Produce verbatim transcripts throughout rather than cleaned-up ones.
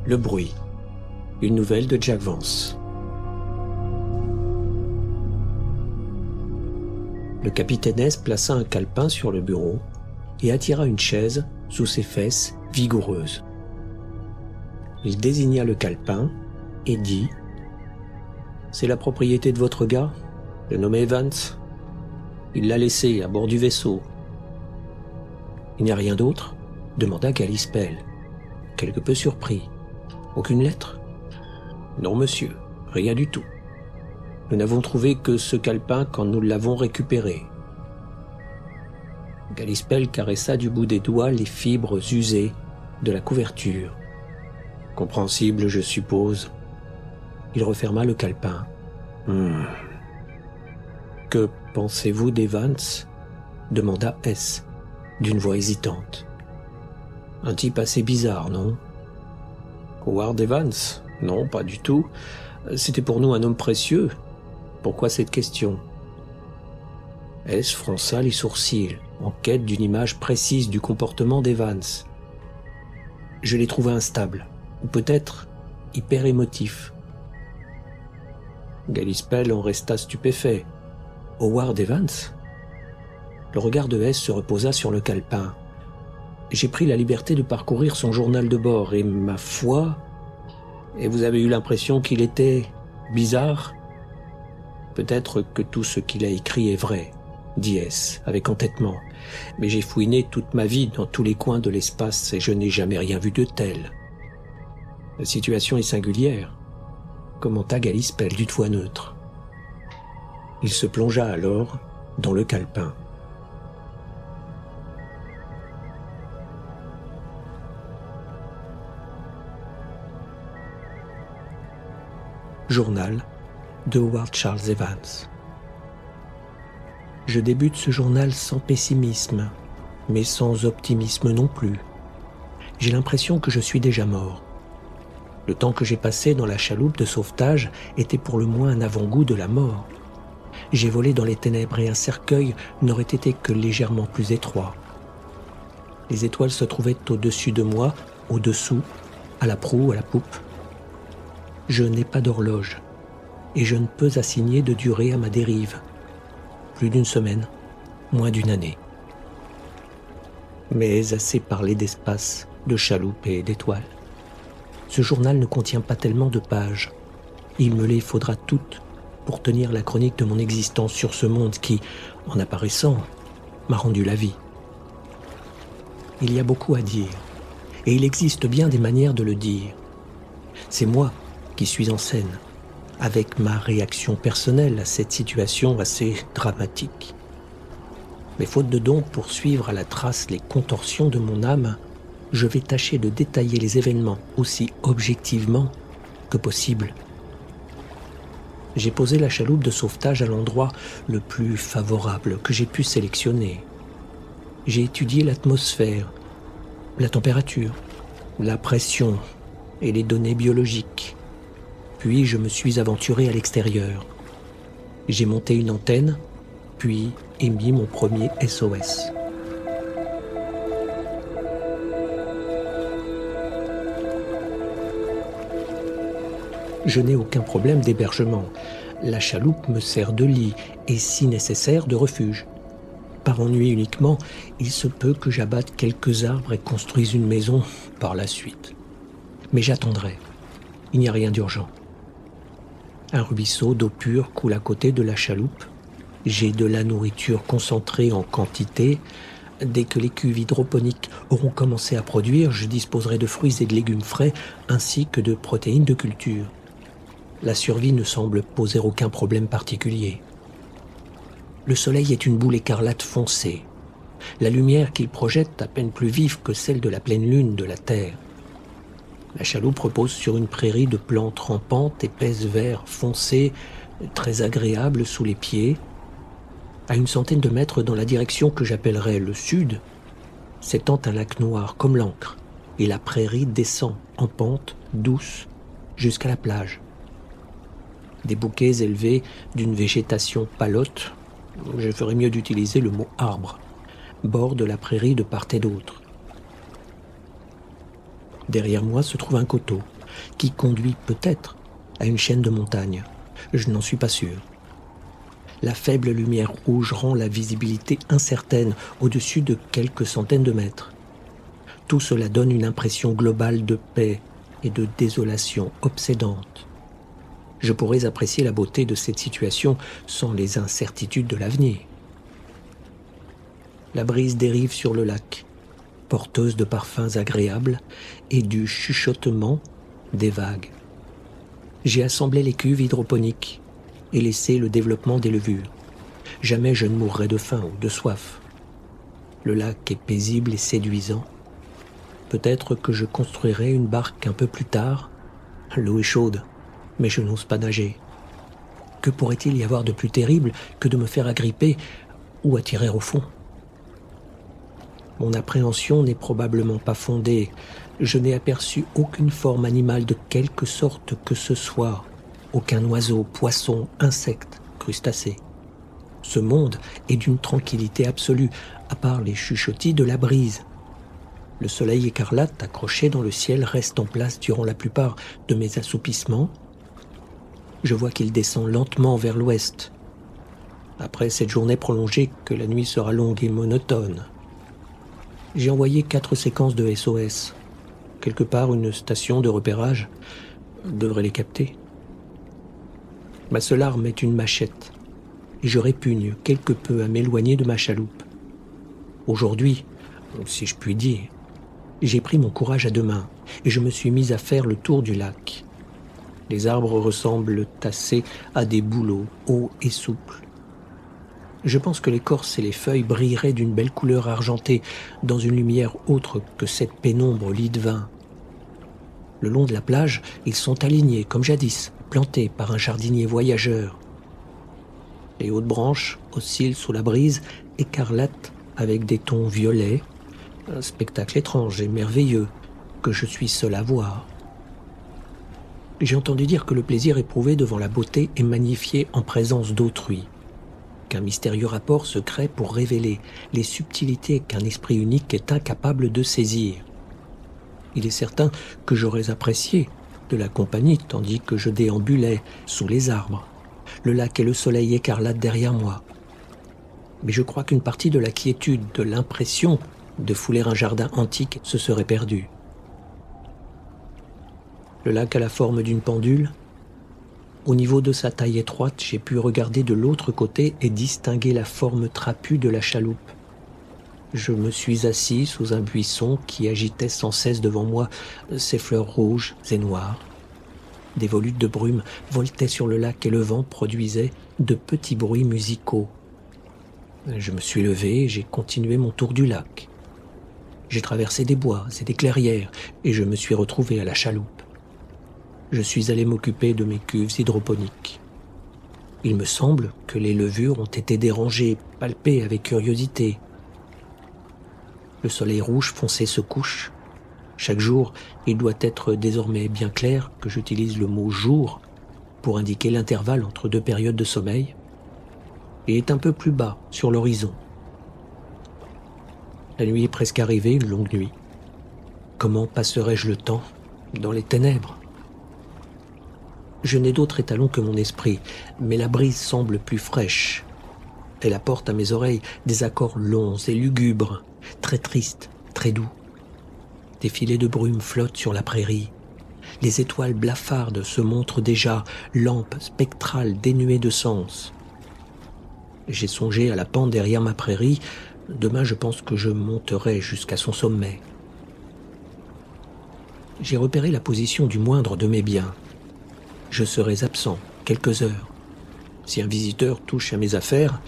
Le bruit. Une nouvelle de Jack Vance. Le capitaine S plaça un calepin sur le bureau et attira une chaise sous ses fesses vigoureuses. Il désigna le calepin et dit « C'est la propriété de votre gars, le nommé Evans. Il l'a laissé à bord du vaisseau. » « Il n'y a rien d'autre ?» demanda Galispell, quelque peu surpris. « Aucune lettre ?»« Non, monsieur, rien du tout. Nous n'avons trouvé que ce calepin quand nous l'avons récupéré. » Galispell caressa du bout des doigts les fibres usées de la couverture. « Compréhensible, je suppose. » Il referma le calepin. Hmm. « Que pensez-vous d'Evans ?» demanda S, d'une voix hésitante. « Un type assez bizarre, non ? » « Howard Evans ? Non, pas du tout. C'était pour nous un homme précieux. Pourquoi cette question ?» S fronça les sourcils, en quête d'une image précise du comportement d'Evans. « Je l'ai trouvé instable, ou peut-être hyper émotif. » Galispell en resta stupéfait. « Howard Evans ?» Le regard de S se reposa sur le calepin. J'ai pris la liberté de parcourir son journal de bord, et ma foi... Et vous avez eu l'impression qu'il était bizarre ? Peut-être que tout ce qu'il a écrit est vrai, dit S, avec entêtement. Mais j'ai fouiné toute ma vie dans tous les coins de l'espace et je n'ai jamais rien vu de tel. La situation est singulière, commenta Galispell d'une voix neutre. Il se plongea alors dans le calepin. Journal de Howard Charles Evans. Je débute ce journal sans pessimisme, mais sans optimisme non plus. J'ai l'impression que je suis déjà mort. Le temps que j'ai passé dans la chaloupe de sauvetage était pour le moins un avant-goût de la mort. J'ai volé dans les ténèbres et un cercueil n'aurait été que légèrement plus étroit. Les étoiles se trouvaient au-dessus de moi, au-dessous, à la proue, à la poupe. Je n'ai pas d'horloge, et je ne peux assigner de durée à ma dérive. Plus d'une semaine, moins d'une année. Mais assez parlé d'espace, de chaloupe et d'étoiles. Ce journal ne contient pas tellement de pages. Il me les faudra toutes pour tenir la chronique de mon existence sur ce monde qui, en apparaissant, m'a rendu la vie. Il y a beaucoup à dire, et il existe bien des manières de le dire. C'est moi qui suis en scène, avec ma réaction personnelle à cette situation assez dramatique. Mais faute de don pour suivre à la trace les contorsions de mon âme, je vais tâcher de détailler les événements aussi objectivement que possible. J'ai posé la chaloupe de sauvetage à l'endroit le plus favorable que j'ai pu sélectionner. J'ai étudié l'atmosphère, la température, la pression et les données biologiques. Puis je me suis aventuré à l'extérieur. J'ai monté une antenne, puis émis mon premier S O S. Je n'ai aucun problème d'hébergement. La chaloupe me sert de lit et, si nécessaire, de refuge. Par ennui uniquement, il se peut que j'abatte quelques arbres et construise une maison par la suite. Mais j'attendrai. Il n'y a rien d'urgent. Un ruisseau d'eau pure coule à côté de la chaloupe. J'ai de la nourriture concentrée en quantité. Dès que les cuves hydroponiques auront commencé à produire, je disposerai de fruits et de légumes frais ainsi que de protéines de culture. La survie ne semble poser aucun problème particulier. Le soleil est une boule écarlate foncée. La lumière qu'il projette à peine plus vive que celle de la pleine lune de la Terre. La chaloupe repose sur une prairie de plantes rampantes, épaisse vert foncé, très agréable sous les pieds. À une centaine de mètres dans la direction que j'appellerais le sud, s'étend un lac noir comme l'encre, et la prairie descend en pente douce jusqu'à la plage. Des bouquets élevés d'une végétation palote, je ferais mieux d'utiliser le mot arbre, bordent la prairie de part et d'autre. Derrière moi se trouve un coteau, qui conduit peut-être à une chaîne de montagnes. Je n'en suis pas sûr. La faible lumière rouge rend la visibilité incertaine au-dessus de quelques centaines de mètres. Tout cela donne une impression globale de paix et de désolation obsédante. Je pourrais apprécier la beauté de cette situation sans les incertitudes de l'avenir. La brise dérive sur le lac, porteuse de parfums agréables et du chuchotement des vagues. J'ai assemblé les cuves hydroponiques et laissé le développement des levures. Jamais je ne mourrai de faim ou de soif. Le lac est paisible et séduisant. Peut-être que je construirai une barque un peu plus tard. L'eau est chaude, mais je n'ose pas nager. Que pourrait-il y avoir de plus terrible que de me faire agripper ou attirer au fond ? Mon appréhension n'est probablement pas fondée. Je n'ai aperçu aucune forme animale de quelque sorte que ce soit. Aucun oiseau, poisson, insecte, crustacé. Ce monde est d'une tranquillité absolue, à part les chuchotis de la brise. Le soleil écarlate accroché dans le ciel reste en place durant la plupart de mes assoupissements. Je vois qu'il descend lentement vers l'ouest. Après cette journée prolongée, que la nuit sera longue et monotone. J'ai envoyé quatre séquences de S O S. Quelque part, une station de repérage devrait les capter. Ma seule arme est une machette, et je répugne quelque peu à m'éloigner de ma chaloupe. Aujourd'hui, si je puis dire, j'ai pris mon courage à deux mains, et je me suis mis à faire le tour du lac. Les arbres ressemblent assez à des bouleaux, hauts et souples. Je pense que l'écorce et les feuilles brilleraient d'une belle couleur argentée dans une lumière autre que cette pénombre lit de vin. Le long de la plage, ils sont alignés, comme jadis, plantés par un jardinier voyageur. Les hautes branches oscillent sous la brise, écarlates avec des tons violets. Un spectacle étrange et merveilleux que je suis seul à voir. J'ai entendu dire que le plaisir éprouvé devant la beauté est magnifié en présence d'autrui, qu'un mystérieux rapport se crée pour révéler les subtilités qu'un esprit unique est incapable de saisir. Il est certain que j'aurais apprécié de la compagnie tandis que je déambulais sous les arbres, le lac et le soleil écarlate derrière moi. Mais je crois qu'une partie de la quiétude, de l'impression de fouler un jardin antique se serait perdue. Le lac a la forme d'une pendule. Au niveau de sa taille étroite, j'ai pu regarder de l'autre côté et distinguer la forme trapue de la chaloupe. Je me suis assis sous un buisson qui agitait sans cesse devant moi ses fleurs rouges et noires. Des volutes de brume voletaient sur le lac et le vent produisait de petits bruits musicaux. Je me suis levé et j'ai continué mon tour du lac. J'ai traversé des bois et des clairières et je me suis retrouvé à la chaloupe. Je suis allé m'occuper de mes cuves hydroponiques. Il me semble que les levures ont été dérangées, palpées avec curiosité. Le soleil rouge foncé se couche. Chaque jour, il doit être désormais bien clair que j'utilise le mot « jour » pour indiquer l'intervalle entre deux périodes de sommeil, et est un peu plus bas sur l'horizon. La nuit est presque arrivée, une longue nuit. Comment passerai-je le temps dans les ténèbres ? Je n'ai d'autre étalon que mon esprit, mais la brise semble plus fraîche. Elle apporte à mes oreilles des accords longs et lugubres, très tristes, très doux. Des filets de brume flottent sur la prairie. Les étoiles blafardes se montrent déjà, lampes spectrales dénuées de sens. J'ai songé à la pente derrière ma prairie. Demain, je pense que je monterai jusqu'à son sommet. J'ai repéré la position du moindre de mes biens. Je serai absent quelques heures. Si un visiteur touche à mes affaires,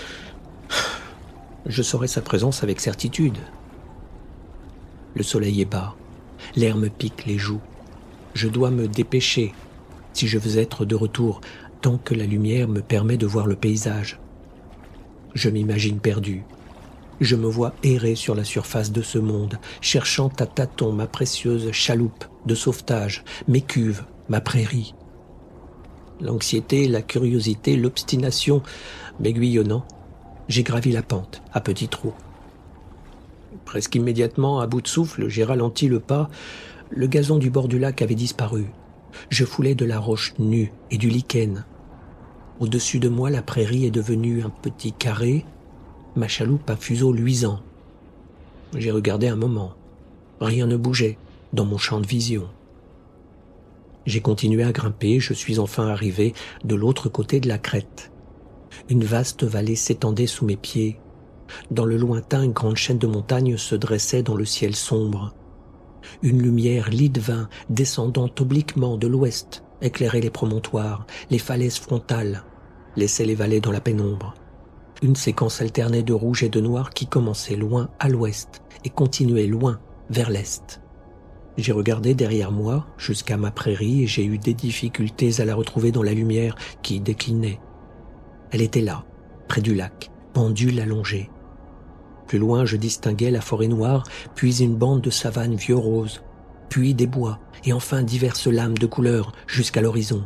je saurai sa présence avec certitude. Le soleil est bas, l'air me pique les joues. Je dois me dépêcher si je veux être de retour, tant que la lumière me permet de voir le paysage. Je m'imagine perdu. Je me vois errer sur la surface de ce monde, cherchant à tâtons ma précieuse chaloupe de sauvetage, mes cuves, ma prairie. L'anxiété, la curiosité, l'obstination m'aiguillonnant, j'ai gravi la pente à petits trous. Presque immédiatement, à bout de souffle, j'ai ralenti le pas, Le gazon du bord du lac avait disparu. Je foulais de la roche nue et du lichen. Au-dessus de moi, la prairie est devenue un petit carré, ma chaloupe à fuseau luisant. J'ai regardé un moment. Rien ne bougeait dans mon champ de vision. J'ai continué à grimper, je suis enfin arrivé de l'autre côté de la crête. Une vaste vallée s'étendait sous mes pieds. Dans le lointain, une grande chaîne de montagnes se dressait dans le ciel sombre. Une lumière lit de vin descendant obliquement de l'ouest éclairait les promontoires, les falaises frontales, laissait les vallées dans la pénombre. Une séquence alternée de rouge et de noir qui commençait loin à l'ouest et continuait loin vers l'est. J'ai regardé derrière moi jusqu'à ma prairie et j'ai eu des difficultés à la retrouver dans la lumière qui déclinait. Elle était là, près du lac, pendule allongée. Plus loin, je distinguais la forêt noire, puis une bande de savane vieux rose, puis des bois, et enfin diverses lames de couleurs jusqu'à l'horizon.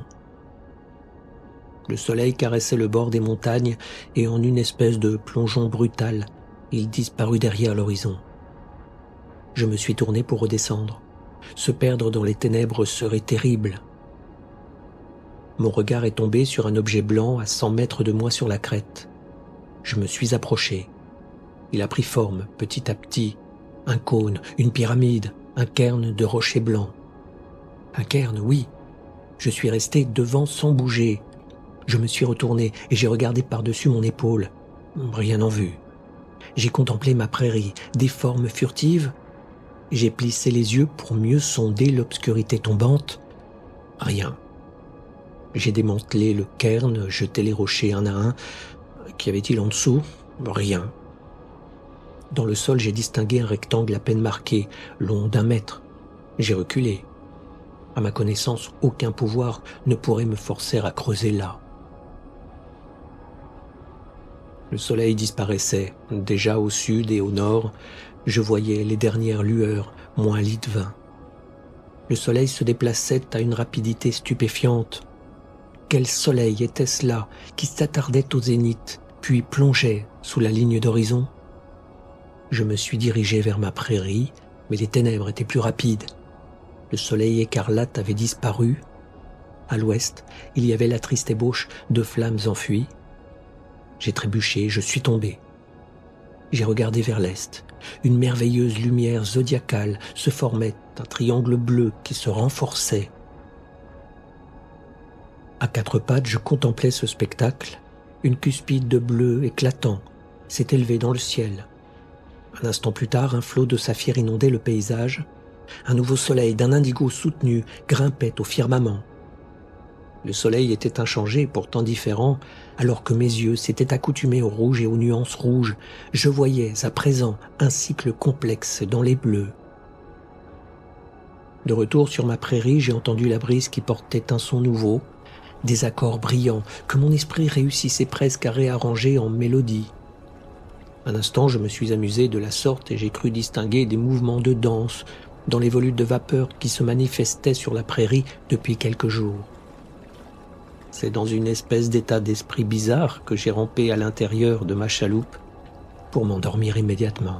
Le soleil caressait le bord des montagnes, et en une espèce de plongeon brutal, il disparut derrière l'horizon. Je me suis tourné pour redescendre. Se perdre dans les ténèbres serait terrible. Mon regard est tombé sur un objet blanc à cent mètres de moi sur la crête. Je me suis approché. Il a pris forme, petit à petit. Un cône, une pyramide, un cairn de rochers blancs. Un cairn, oui. Je suis resté devant sans bouger. Je me suis retourné et j'ai regardé par-dessus mon épaule. Rien en vue. J'ai contemplé ma prairie, des formes furtives. J'ai plissé les yeux pour mieux sonder l'obscurité tombante. Rien. J'ai démantelé le cairn, jeté les rochers un à un. Qu'y avait-il en dessous? Rien. Dans le sol, j'ai distingué un rectangle à peine marqué, long d'un mètre. J'ai reculé. À ma connaissance, aucun pouvoir ne pourrait me forcer à creuser là. Le soleil disparaissait. Déjà au sud et au nord, je voyais les dernières lueurs, moins lit de vin. Le soleil se déplaçait à une rapidité stupéfiante. Quel soleil était-ce là qui s'attardait au zénith, puis plongeait sous la ligne d'horizon? Je me suis dirigé vers ma prairie, mais les ténèbres étaient plus rapides. Le soleil écarlate avait disparu. À l'ouest, il y avait la triste ébauche de flammes enfuies. J'ai trébuché, je suis tombé. J'ai regardé vers l'est. Une merveilleuse lumière zodiacale se formait, un triangle bleu qui se renforçait. À quatre pattes, je contemplais ce spectacle. Une cuspide de bleu éclatant s'est élevée dans le ciel. Un instant plus tard, un flot de saphir inondait le paysage. Un nouveau soleil d'un indigo soutenu grimpait au firmament. Le soleil était inchangé, pourtant différent, alors que mes yeux s'étaient accoutumés au rouge et aux nuances rouges. Je voyais à présent un cycle complexe dans les bleus. De retour sur ma prairie, j'ai entendu la brise qui portait un son nouveau, des accords brillants que mon esprit réussissait presque à réarranger en mélodie. Un instant, je me suis amusé de la sorte et j'ai cru distinguer des mouvements de danse dans les volutes de vapeur qui se manifestaient sur la prairie depuis quelques jours. C'est dans une espèce d'état d'esprit bizarre que j'ai rampé à l'intérieur de ma chaloupe pour m'endormir immédiatement.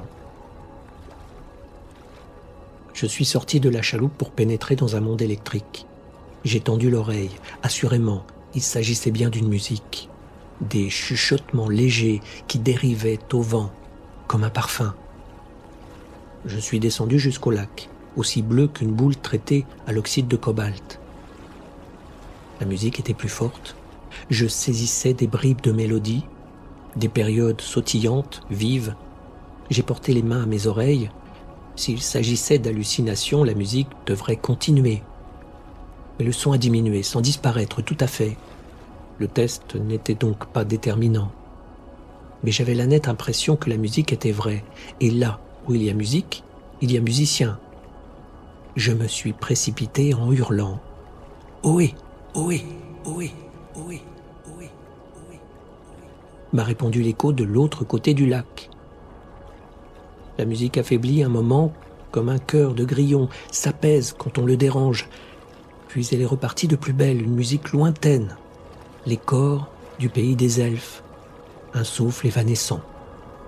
Je suis sorti de la chaloupe pour pénétrer dans un monde électrique. J'ai tendu l'oreille. Assurément, il s'agissait bien d'une musique. Des chuchotements légers qui dérivaient au vent, comme un parfum. Je suis descendu jusqu'au lac, aussi bleu qu'une boule traitée à l'oxyde de cobalt. La musique était plus forte. Je saisissais des bribes de mélodie, des périodes sautillantes, vives. J'ai porté les mains à mes oreilles. S'il s'agissait d'hallucinations, la musique devrait continuer. Mais le son a diminué, sans disparaître tout à fait. Le test n'était donc pas déterminant. Mais j'avais la nette impression que la musique était vraie. Et là où il y a musique, il y a musicien. Je me suis précipité en hurlant. « Ohé, ohé, ohé, ohé, ohé, ohé » m'a répondu l'écho de l'autre côté du lac. La musique affaiblit un moment, comme un chœur de grillon, s'apaise quand on le dérange. Puis elle est repartie de plus belle, une musique lointaine. Les cors du pays des elfes, un souffle évanescent.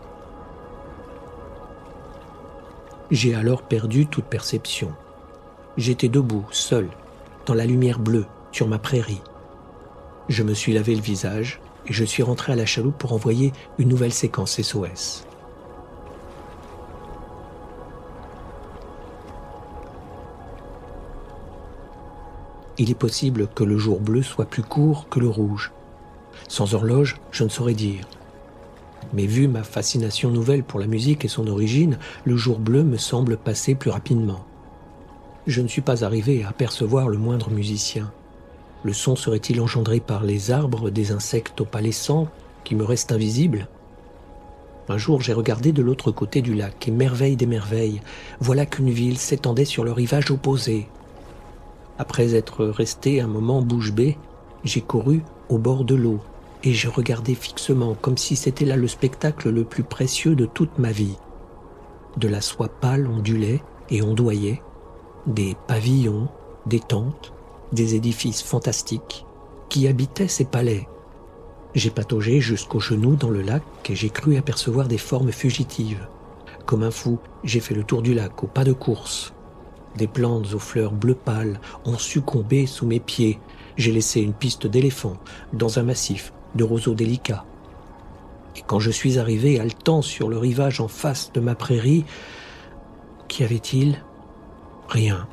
J'ai alors perdu toute perception. J'étais debout, seul, dans la lumière bleue, sur ma prairie. Je me suis lavé le visage et je suis rentré à la chaloupe pour envoyer une nouvelle séquence S O S. Il est possible que le jour bleu soit plus court que le rouge. Sans horloge, je ne saurais dire. Mais vu ma fascination nouvelle pour la musique et son origine, le jour bleu me semble passer plus rapidement. Je ne suis pas arrivé à apercevoir le moindre musicien. Le son serait-il engendré par les arbres des insectes opalescents qui me restent invisibles ? Un jour, j'ai regardé de l'autre côté du lac et merveille des merveilles, voilà qu'une ville s'étendait sur le rivage opposé. Après être resté un moment bouche bée, j'ai couru au bord de l'eau et j'ai regardé fixement comme si c'était là le spectacle le plus précieux de toute ma vie. De la soie pâle ondulait et ondoyait, des pavillons, des tentes, des édifices fantastiques qui habitaient ces palais. J'ai pataugé jusqu'aux genoux dans le lac et j'ai cru apercevoir des formes fugitives. Comme un fou, j'ai fait le tour du lac au pas de course. Des plantes aux fleurs bleu pâle ont succombé sous mes pieds. J'ai laissé une piste d'éléphants dans un massif de roseaux délicats. Et quand je suis arrivé haletant sur le rivage en face de ma prairie, qu'y avait-il ? Rien.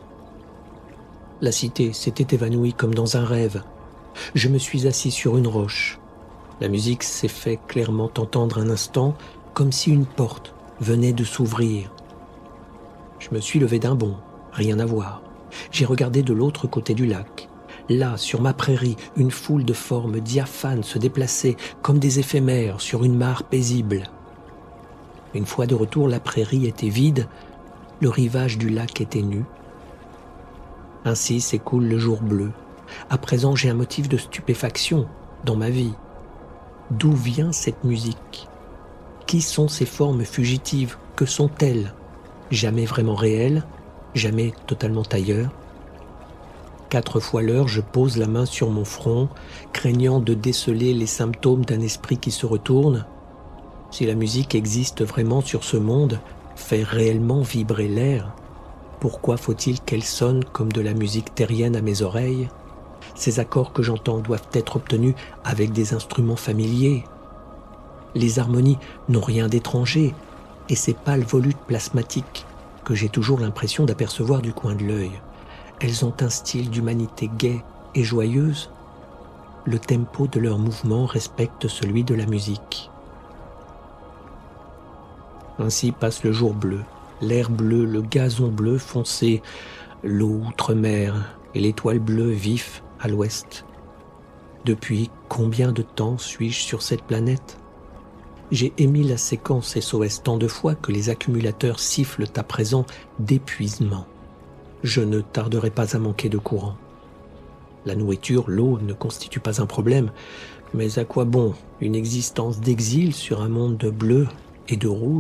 La cité s'était évanouie comme dans un rêve. Je me suis assis sur une roche. La musique s'est fait clairement entendre un instant, comme si une porte venait de s'ouvrir. Je me suis levé d'un bond. Rien à voir. J'ai regardé de l'autre côté du lac. Là, sur ma prairie, une foule de formes diaphanes se déplaçait comme des éphémères sur une mare paisible. Une fois de retour, la prairie était vide, le rivage du lac était nu. Ainsi s'écoule le jour bleu. À présent, j'ai un motif de stupéfaction dans ma vie. D'où vient cette musique ? Qui sont ces formes fugitives ? Que sont-elles ? Jamais vraiment réelles ? Jamais totalement ailleurs. Quatre fois l'heure, je pose la main sur mon front, craignant de déceler les symptômes d'un esprit qui se retourne. Si la musique existe vraiment sur ce monde, fait réellement vibrer l'air, pourquoi faut-il qu'elle sonne comme de la musique terrienne à mes oreilles ? Ces accords que j'entends doivent être obtenus avec des instruments familiers. Les harmonies n'ont rien d'étranger, et ces pâles volutes plasmatiques que j'ai toujours l'impression d'apercevoir du coin de l'œil. Elles ont un style d'humanité gaie et joyeuse. Le tempo de leurs mouvements respecte celui de la musique. Ainsi passe le jour bleu, l'air bleu, le gazon bleu foncé, l'eau outre-mer et l'étoile bleue vif à l'ouest. Depuis combien de temps suis-je sur cette planète ? J'ai émis la séquence S O S tant de fois que les accumulateurs sifflent à présent d'épuisement. Je ne tarderai pas à manquer de courant. La nourriture, l'eau ne constituent pas un problème, mais à quoi bon une existence d'exil sur un monde de bleu et de rouge ?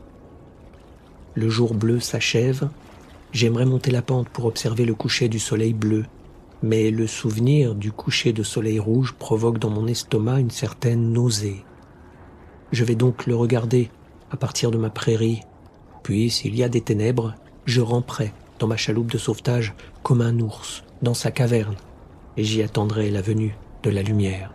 Le jour bleu s'achève, j'aimerais monter la pente pour observer le coucher du soleil bleu, mais le souvenir du coucher de soleil rouge provoque dans mon estomac une certaine nausée. Je vais donc le regarder à partir de ma prairie, puis s'il y a des ténèbres, je ramperai dans ma chaloupe de sauvetage comme un ours dans sa caverne, et j'y attendrai la venue de la lumière.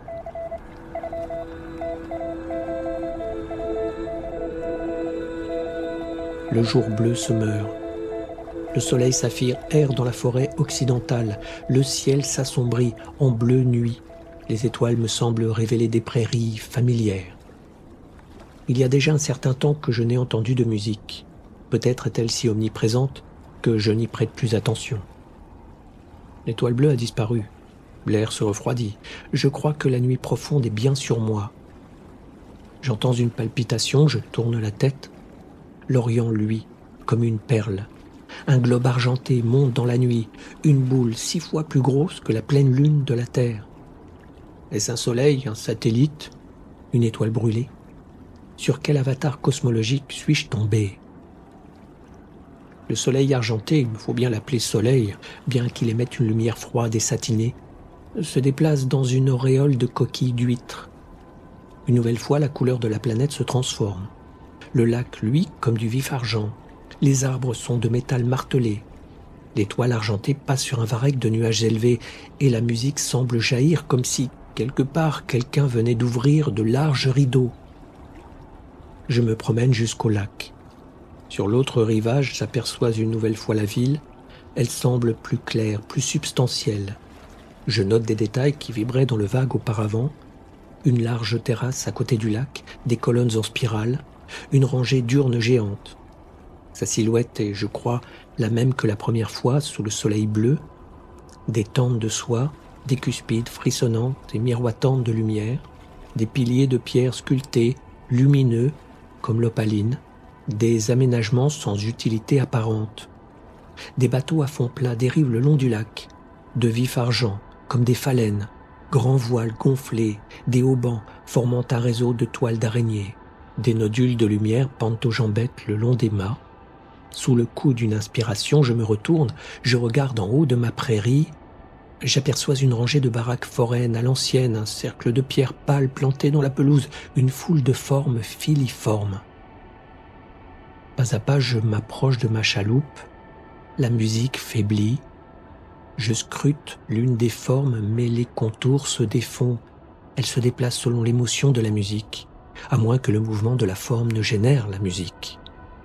Le jour bleu se meurt. Le soleil saphir erre dans la forêt occidentale. Le ciel s'assombrit en bleu nuit. Les étoiles me semblent révéler des prairies familières. Il y a déjà un certain temps que je n'ai entendu de musique. Peut-être est-elle si omniprésente que je n'y prête plus attention. L'étoile bleue a disparu. L'air se refroidit. Je crois que la nuit profonde est bien sur moi. J'entends une palpitation, je tourne la tête. L'Orient, lui, comme une perle. Un globe argenté monte dans la nuit, une boule six fois plus grosse que la pleine lune de la Terre. Est-ce un soleil, un satellite, une étoile brûlée ? Sur quel avatar cosmologique suis-je tombé ? Le soleil argenté, il me faut bien l'appeler soleil, bien qu'il émette une lumière froide et satinée, se déplace dans une auréole de coquilles d'huîtres. Une nouvelle fois, la couleur de la planète se transforme. Le lac, lui, comme du vif argent. Les arbres sont de métal martelé. L'étoile argentée passe sur un varech de nuages élevés et la musique semble jaillir comme si, quelque part, quelqu'un venait d'ouvrir de larges rideaux. Je me promène jusqu'au lac. Sur l'autre rivage, j'aperçois une nouvelle fois la ville. Elle semble plus claire, plus substantielle. Je note des détails qui vibraient dans le vague auparavant. Une large terrasse à côté du lac, des colonnes en spirale, une rangée d'urnes géantes. Sa silhouette est, je crois, la même que la première fois sous le soleil bleu. Des tentes de soie, des cuspides frissonnantes et miroitantes de lumière, des piliers de pierre sculptés, lumineux, comme l'opaline, des aménagements sans utilité apparente. Des bateaux à fond plat dérivent le long du lac, de vif argent, comme des phalènes, grands voiles gonflés, des haubans formant un réseau de toiles d'araignées. Des nodules de lumière pendent aux jambettes le long des mâts. Sous le coup d'une inspiration, je me retourne, je regarde en haut de ma prairie. J'aperçois une rangée de baraques foraines à l'ancienne, un cercle de pierres pâles plantées dans la pelouse, une foule de formes filiformes. Pas à pas, je m'approche de ma chaloupe. La musique faiblit. Je scrute l'une des formes, mais les contours se défont. Elle se déplace selon l'émotion de la musique, à moins que le mouvement de la forme ne génère la musique.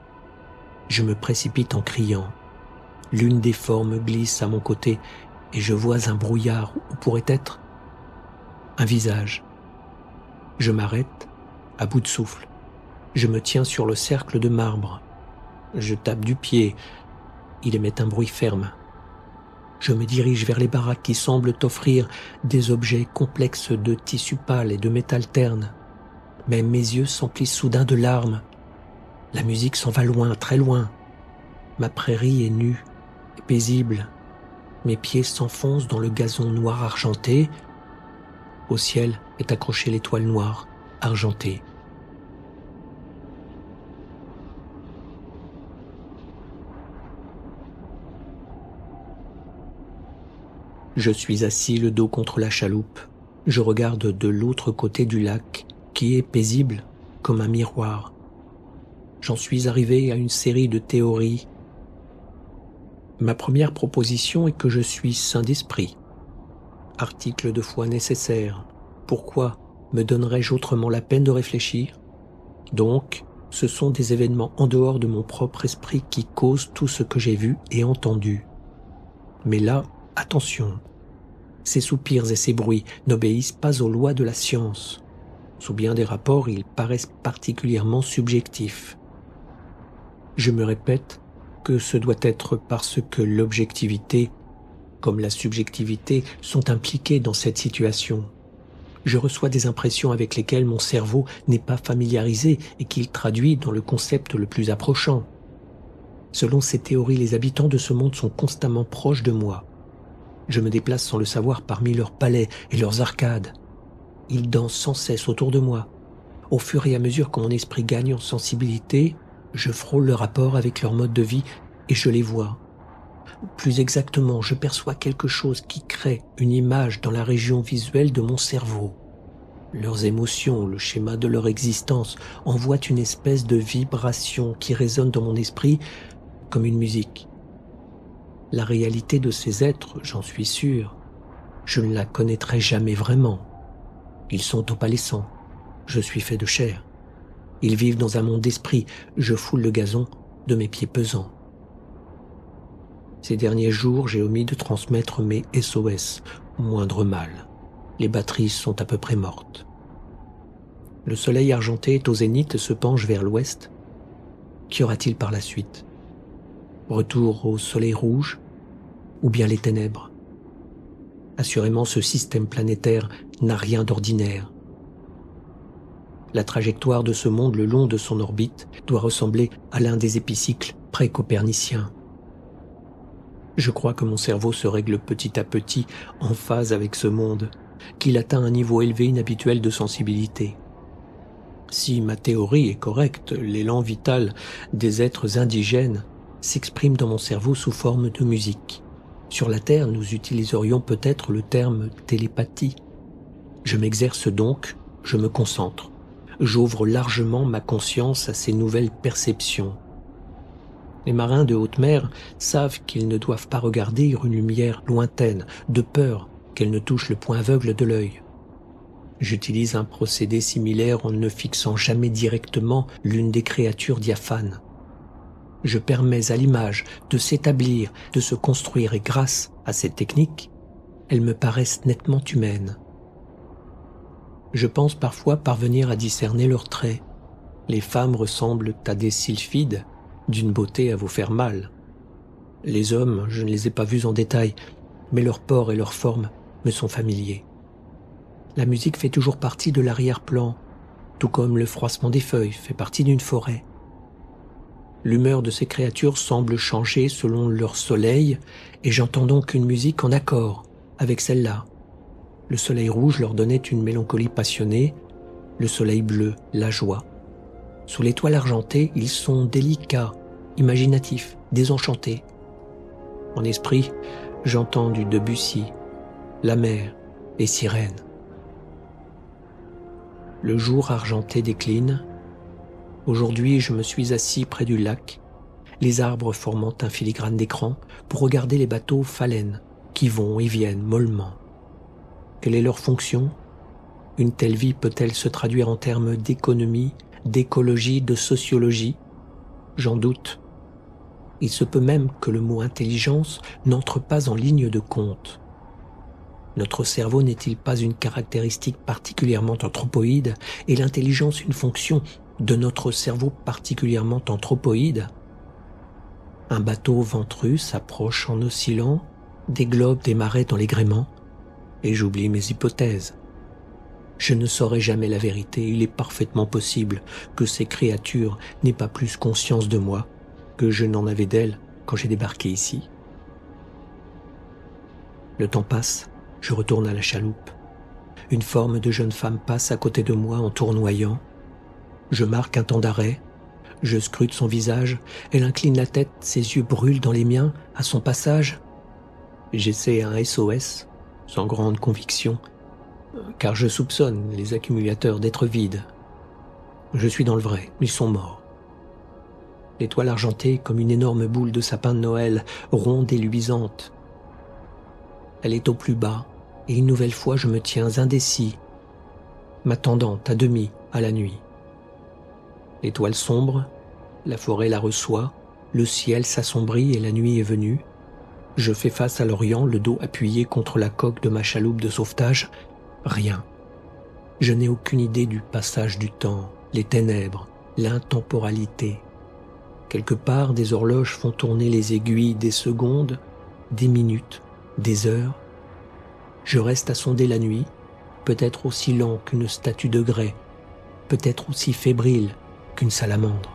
Je me précipite en criant. L'une des formes glisse à mon côté et je vois un brouillard où pourrait être un visage. Je m'arrête, à bout de souffle. Je me tiens sur le cercle de marbre. Je tape du pied. Il émet un bruit ferme. Je me dirige vers les baraques qui semblent offrir des objets complexes de tissu pâle et de métal terne. Mais mes yeux s'emplissent soudain de larmes. La musique s'en va loin, très loin. Ma prairie est nue et paisible. Mes pieds s'enfoncent dans le gazon noir argenté. Au ciel est accrochée l'étoile noire, argentée. Je suis assis le dos contre la chaloupe. Je regarde de l'autre côté du lac, qui est paisible comme un miroir. J'en suis arrivé à une série de théories. Ma première proposition est que je suis saint d'esprit. Article de foi nécessaire. Pourquoi me donnerais-je autrement la peine de réfléchir? Donc, ce sont des événements en dehors de mon propre esprit qui causent tout ce que j'ai vu et entendu. Mais là, attention, ces soupirs et ces bruits n'obéissent pas aux lois de la science. Sous bien des rapports, ils paraissent particulièrement subjectifs. Je me répète que ce doit être parce que l'objectivité, comme la subjectivité, sont impliquées dans cette situation. Je reçois des impressions avec lesquelles mon cerveau n'est pas familiarisé et qu'il traduit dans le concept le plus approchant. Selon ces théories, les habitants de ce monde sont constamment proches de moi. Je me déplace sans le savoir parmi leurs palais et leurs arcades. Ils dansent sans cesse autour de moi. Au fur et à mesure que mon esprit gagne en sensibilité, je frôle le rapport avec leur mode de vie et je les vois. Plus exactement, je perçois quelque chose qui crée une image dans la région visuelle de mon cerveau. Leurs émotions, le schéma de leur existence envoient une espèce de vibration qui résonne dans mon esprit comme une musique. La réalité de ces êtres, j'en suis sûr, je ne la connaîtrai jamais vraiment. Ils sont opalescents, je suis fait de chair. Ils vivent dans un monde d'esprit, je foule le gazon de mes pieds pesants. Ces derniers jours, j'ai omis de transmettre mes S O S, moindre mal. Les batteries sont à peu près mortes. Le soleil argenté est au zénith et se penche vers l'ouest. Qu'y aura-t-il par la suite? Retour au soleil rouge ou bien les ténèbres? Assurément, ce système planétaire n'a rien d'ordinaire. La trajectoire de ce monde le long de son orbite doit ressembler à l'un des épicycles pré-coperniciens. Je crois que mon cerveau se règle petit à petit en phase avec ce monde, qu'il atteint un niveau élevé inhabituel de sensibilité. Si ma théorie est correcte, l'élan vital des êtres indigènes s'exprime dans mon cerveau sous forme de musique. Sur la Terre, nous utiliserions peut-être le terme télépathie. Je m'exerce donc, je me concentre. J'ouvre largement ma conscience à ces nouvelles perceptions. Les marins de haute mer savent qu'ils ne doivent pas regarder une lumière lointaine, de peur qu'elle ne touche le point aveugle de l'œil. J'utilise un procédé similaire en ne fixant jamais directement l'une des créatures diaphanes. Je permets à l'image de s'établir, de se construire et grâce à cette technique, elles me paraissent nettement humaines. Je pense parfois parvenir à discerner leurs traits. Les femmes ressemblent à des sylphides, d'une beauté à vous faire mal. Les hommes, je ne les ai pas vus en détail, mais leur port et leur forme me sont familiers. La musique fait toujours partie de l'arrière-plan, tout comme le froissement des feuilles fait partie d'une forêt. L'humeur de ces créatures semble changer selon leur soleil, et j'entends donc une musique en accord avec celle-là. Le soleil rouge leur donnait une mélancolie passionnée, le soleil bleu, la joie. Sous l'étoile argentée, ils sont délicats, imaginatifs, désenchantés. En esprit, j'entends du Debussy, la mer, les sirènes. Le jour argenté décline. Aujourd'hui, je me suis assis près du lac, les arbres formant un filigrane d'écran pour regarder les bateaux phalènes qui vont et viennent mollement. Quelle est leur fonction? Une telle vie peut-elle se traduire en termes d'économie, d'écologie, de sociologie? J'en doute. Il se peut même que le mot intelligence n'entre pas en ligne de compte. Notre cerveau n'est-il pas une caractéristique particulièrement anthropoïde et l'intelligence une fonction de notre cerveau particulièrement anthropoïde? Un bateau ventru s'approche en oscillant, des globes, des marais dans les gréements, et j'oublie mes hypothèses. Je ne saurai jamais la vérité, il est parfaitement possible que ces créatures n'aient pas plus conscience de moi que je n'en avais d'elles quand j'ai débarqué ici. Le temps passe, je retourne à la chaloupe. Une forme de jeune femme passe à côté de moi en tournoyant. Je marque un temps d'arrêt, je scrute son visage, elle incline la tête, ses yeux brûlent dans les miens à son passage. J'essaie un S O S, sans grande conviction, car je soupçonne les accumulateurs d'être vides. Je suis dans le vrai, ils sont morts. L'étoile argentée, comme une énorme boule de sapin de Noël, ronde et luisante. Elle est au plus bas, et une nouvelle fois je me tiens indécis, m'attendant à demi à la nuit. L'étoile sombre, la forêt la reçoit, le ciel s'assombrit et la nuit est venue. Je fais face à l'Orient, le dos appuyé contre la coque de ma chaloupe de sauvetage. Rien. Je n'ai aucune idée du passage du temps, les ténèbres, l'intemporalité. Quelque part, des horloges font tourner les aiguilles des secondes, des minutes, des heures. Je reste à sonder la nuit, peut-être aussi lent qu'une statue de grès, peut-être aussi fébrile qu'une salamandre.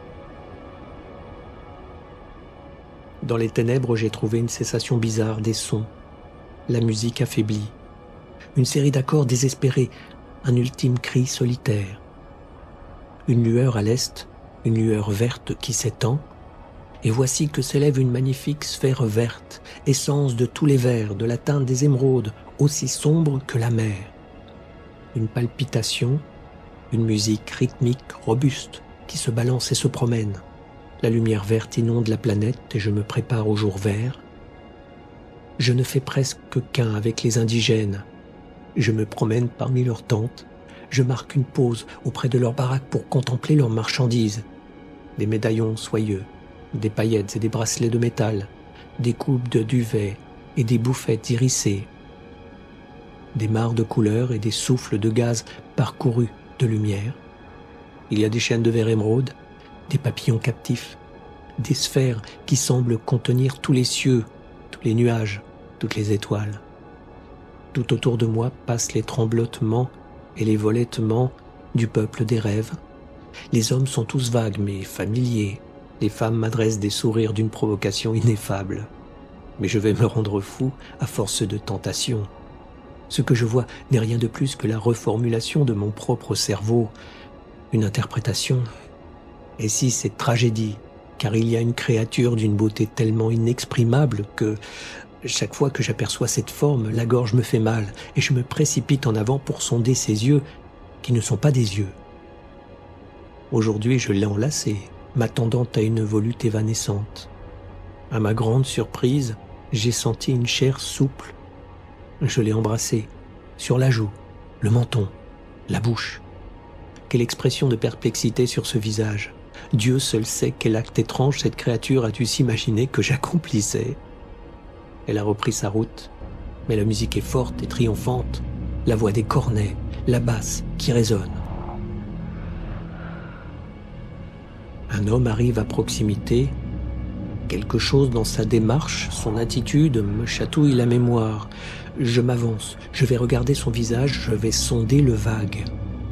Dans les ténèbres, j'ai trouvé une cessation bizarre des sons, la musique affaiblie, une série d'accords désespérés, un ultime cri solitaire. Une lueur à l'est, une lueur verte qui s'étend, et voici que s'élève une magnifique sphère verte, essence de tous les verts, de la teinte des émeraudes, aussi sombre que la mer. Une palpitation, une musique rythmique, robuste, qui se balance et se promène. La lumière verte inonde la planète et je me prépare au jour vert. Je ne fais presque qu'un avec les indigènes. Je me promène parmi leurs tentes. Je marque une pause auprès de leurs baraques pour contempler leurs marchandises. Des médaillons soyeux, des paillettes et des bracelets de métal, des coupes de duvet et des bouffettes irisées, des mares de couleurs et des souffles de gaz parcourus de lumière. Il y a des chaînes de verre émeraude, des papillons captifs, des sphères qui semblent contenir tous les cieux, tous les nuages, toutes les étoiles. Tout autour de moi passent les tremblotements et les volettements du peuple des rêves. Les hommes sont tous vagues mais familiers. Les femmes m'adressent des sourires d'une provocation ineffable. Mais je vais me rendre fou à force de tentation. Ce que je vois n'est rien de plus que la reformulation de mon propre cerveau, une interprétation. Et si c'est tragédie, car il y a une créature d'une beauté tellement inexprimable que, chaque fois que j'aperçois cette forme, la gorge me fait mal et je me précipite en avant pour sonder ses yeux, qui ne sont pas des yeux. Aujourd'hui, je l'ai enlacée, m'attendant à une volute évanescente. À ma grande surprise, j'ai senti une chair souple. Je l'ai embrassée, sur la joue, le menton, la bouche. Quelle expression de perplexité sur ce visage. Dieu seul sait quel acte étrange cette créature a dû s'imaginer que j'accomplissais. Elle a repris sa route, mais la musique est forte et triomphante, la voix des cornets, la basse qui résonne. Un homme arrive à proximité. Quelque chose dans sa démarche, son attitude me chatouille la mémoire. Je m'avance, je vais regarder son visage, je vais sonder le vague.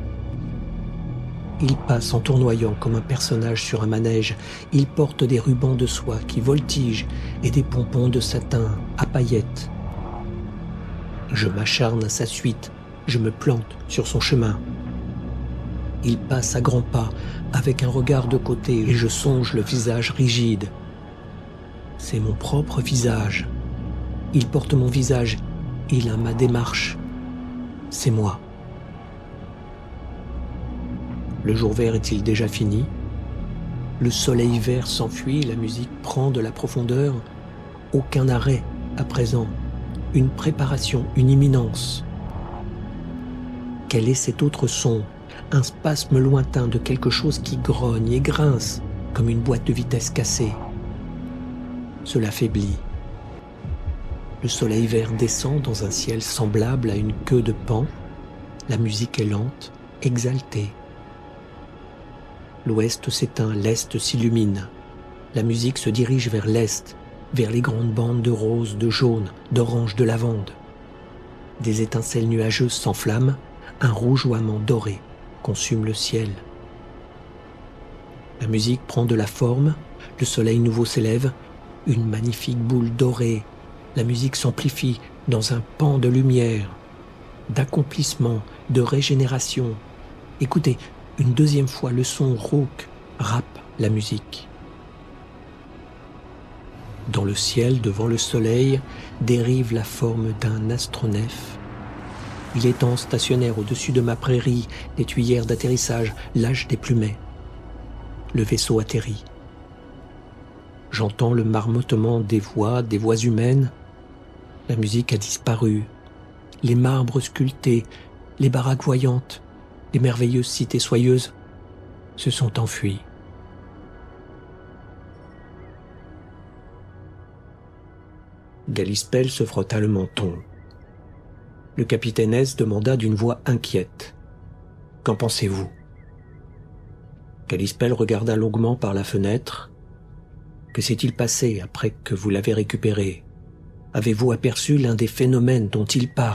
Il passe en tournoyant comme un personnage sur un manège. Il porte des rubans de soie qui voltigent et des pompons de satin à paillettes. Je m'acharne à sa suite, je me plante sur son chemin. Il passe à grands pas, avec un regard de côté, et je songe le visage rigide. C'est mon propre visage. Il porte mon visage, il a ma démarche. C'est moi. Le jour vert est-il déjà fini? Le soleil vert s'enfuit, la musique prend de la profondeur. Aucun arrêt à présent, une préparation, une imminence. Quel est cet autre son? Un spasme lointain de quelque chose qui grogne et grince comme une boîte de vitesse cassée. Cela faiblit. Le soleil vert descend dans un ciel semblable à une queue de paon. La musique est lente, exaltée. L'ouest s'éteint, l'est s'illumine. La musique se dirige vers l'est, vers les grandes bandes de rose, de jaune, d'orange, de lavande. Des étincelles nuageuses s'enflamment, un rougeoiement doré consume le ciel. La musique prend de la forme, le soleil nouveau s'élève, une magnifique boule dorée. La musique s'amplifie dans un pan de lumière, d'accomplissement, de régénération. Écoutez, une deuxième fois, le son rauque râpe la musique. Dans le ciel, devant le soleil, dérive la forme d'un astronef. Il étend stationnaire au-dessus de ma prairie, les tuyères d'atterrissage lâchent des plumets. Le vaisseau atterrit. J'entends le marmottement des voix, des voix humaines. La musique a disparu. Les marbres sculptés, les baraques voyantes, les merveilleuses cités soyeuses se sont enfuis. Galispel se frotta le menton. Le capitaine S demanda d'une voix inquiète. « Qu'en pensez-vous » Galispel regarda longuement par la fenêtre. « Que s'est-il passé après que vous l'avez récupéré? Avez-vous aperçu l'un des phénomènes dont il parle ?»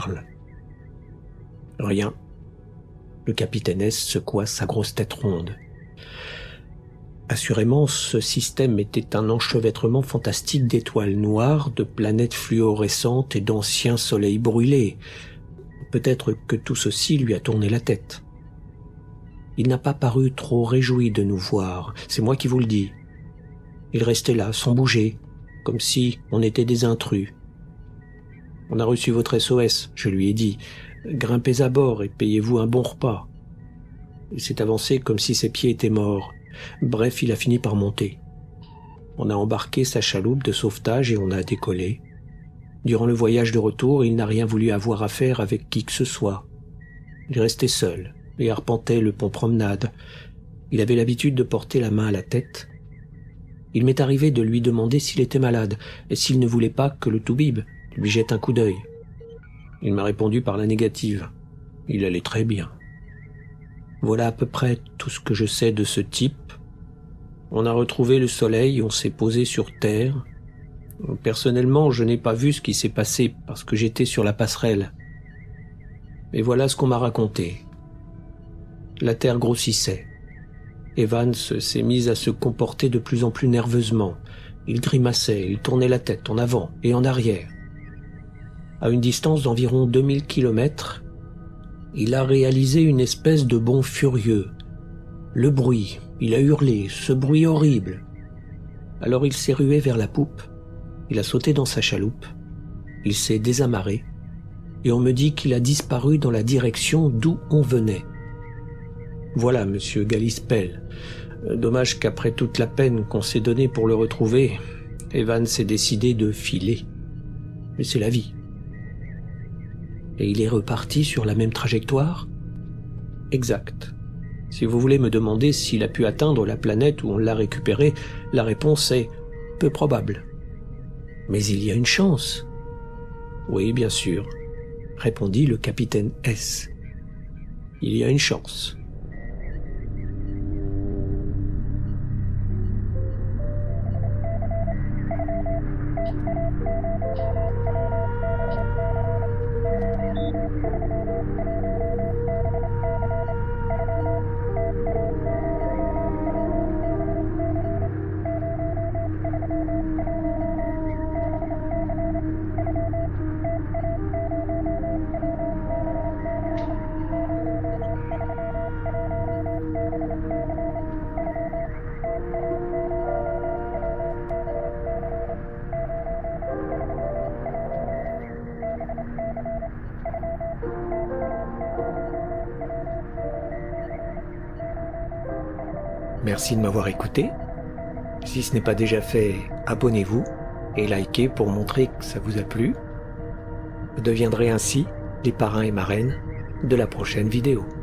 Rien. Le capitaine S secoua sa grosse tête ronde. Assurément, ce système était un enchevêtrement fantastique d'étoiles noires, de planètes fluorescentes et d'anciens soleils brûlés. Peut-être que tout ceci lui a tourné la tête. Il n'a pas paru trop réjoui de nous voir, c'est moi qui vous le dis. Il restait là, sans bouger, comme si on était des intrus. On a reçu votre S O S, je lui ai dit. Grimpez à bord et payez-vous un bon repas. Il s'est avancé comme si ses pieds étaient morts. Bref, il a fini par monter. On a embarqué sa chaloupe de sauvetage et on a décollé. Durant le voyage de retour, il n'a rien voulu avoir à faire avec qui que ce soit. Il restait seul et arpentait le pont promenade. Il avait l'habitude de porter la main à la tête. Il m'est arrivé de lui demander s'il était malade et s'il ne voulait pas que le toubib lui jette un coup d'œil. Il m'a répondu par la négative. Il allait très bien. Voilà à peu près tout ce que je sais de ce type. On a retrouvé le soleil, on s'est posé sur Terre. Personnellement, je n'ai pas vu ce qui s'est passé parce que j'étais sur la passerelle. Mais voilà ce qu'on m'a raconté. La Terre grossissait. Evans s'est mis à se comporter de plus en plus nerveusement. Il grimaçait, il tournait la tête en avant et en arrière. À une distance d'environ deux mille kilomètres, il a réalisé une espèce de bond furieux. Le bruit, il a hurlé, ce bruit horrible. Alors il s'est rué vers la poupe, il a sauté dans sa chaloupe, il s'est désamarré, et on me dit qu'il a disparu dans la direction d'où on venait. Voilà, monsieur Galispel, Dommage qu'après toute la peine qu'on s'est donnée pour le retrouver, Evans s'est décidé de filer. Mais c'est la vie. Et il est reparti sur la même trajectoire ? Exact. Si vous voulez me demander s'il a pu atteindre la planète où on l'a récupéré, la réponse est peu probable. Mais il y a une chance. Oui, bien sûr, répondit le capitaine S. Il y a une chance. Merci de m'avoir écouté. Si ce n'est pas déjà fait, abonnez-vous et likez pour montrer que ça vous a plu. Vous deviendrez ainsi les parrains et marraines de la prochaine vidéo.